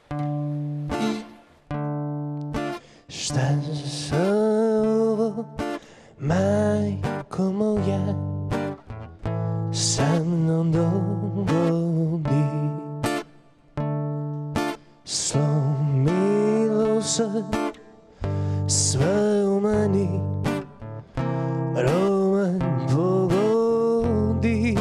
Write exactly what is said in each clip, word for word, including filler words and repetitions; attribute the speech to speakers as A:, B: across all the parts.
A: Šta se ovo, majko moja, sa mnom dogodi? Slomilo se sve u meni, roman pogodi.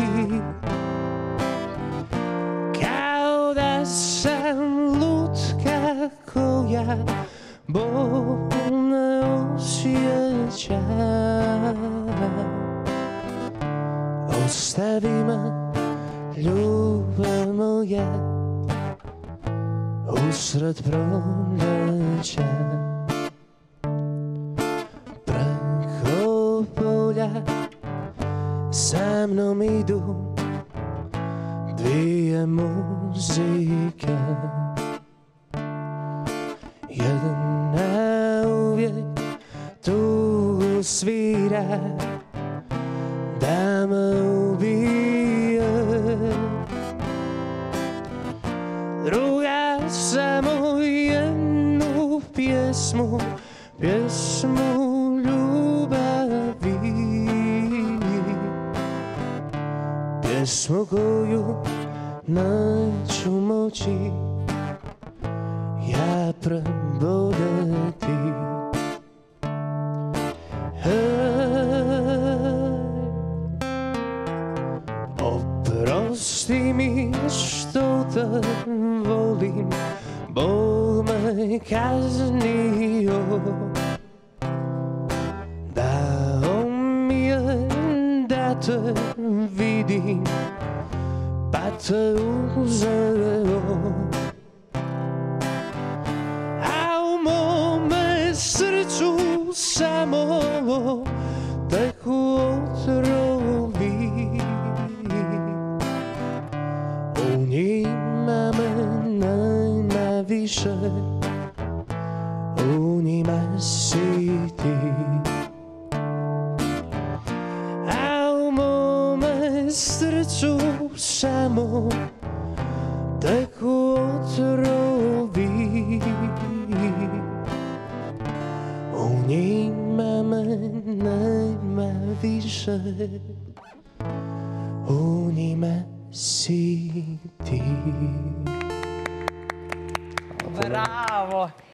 A: Kao da sam lutka koja bol ne osjeća. Ostavi me, ljubav moja, usred proljeća. Preko polja sa mnom idu dvije muzike. Jedna uvijek tugu svira da me ubije, druga samo jednu pjesmu, pjesmu ljubavi, pjesmu koju neću moći ja prebodeti. Oprosti mi što te volim, Bog me kaznio. Dao mi je da te vidim, pa te uzeo. A u mome srcu samo teku otrovi. U njima me nema više, u njima si ti. A u mome srcu samo teku otrovi. U njima me nema više, u njima si ti.
B: Bravo!